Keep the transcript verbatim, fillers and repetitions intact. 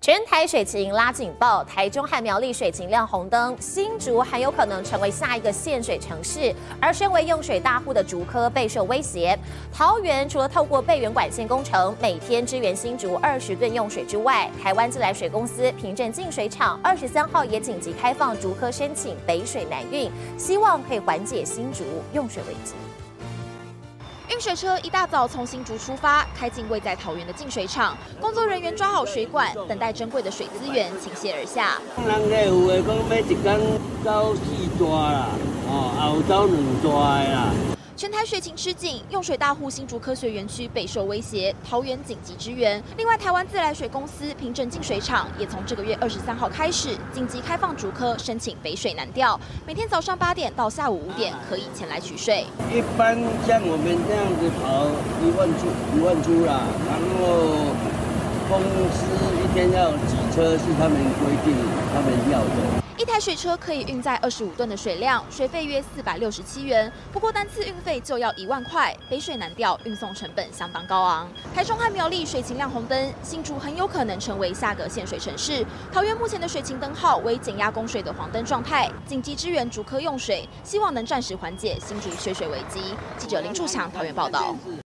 全台水情拉警报，台中和苗栗水情亮红灯，新竹很有可能成为下一个限水城市。而身为用水大户的竹科备受威胁。桃园除了透过备源管线工程，每天支援新竹二十吨用水之外，台湾自来水公司平镇净水厂二十三号也紧急开放竹科申请北水南运，希望可以缓解新竹用水危机。 运水车一大早从新竹出发，开进位在桃园的净水厂，工作人员抓好水管，等待珍贵的水资源倾泻而下。 人家有的讲要一天走四抓啦，哦，也有走两抓的啦。 全台水情吃紧，用水大户新竹科学园区备受威胁，桃园紧急支援。另外，台湾自来水公司平镇净水厂也从这个月二十三号开始紧急开放竹科申请北水南调，每天早上八点到下午五点可以前来取水。 一般像我们这样子跑一万出一万出啦，然后公司一天要几车是他们规定他们要的。 一台水车可以运载二十五吨的水量，水费约四百六十七元。不过单次运费就要一万块，北水南调运送成本相当高昂。台中和苗栗水情亮红灯，新竹很有可能成为下个限水城市。桃园目前的水情灯号为减压供水的黄灯状态，紧急支援竹科用水，希望能暂时缓解新竹缺水危机。记者林柱强桃园报道。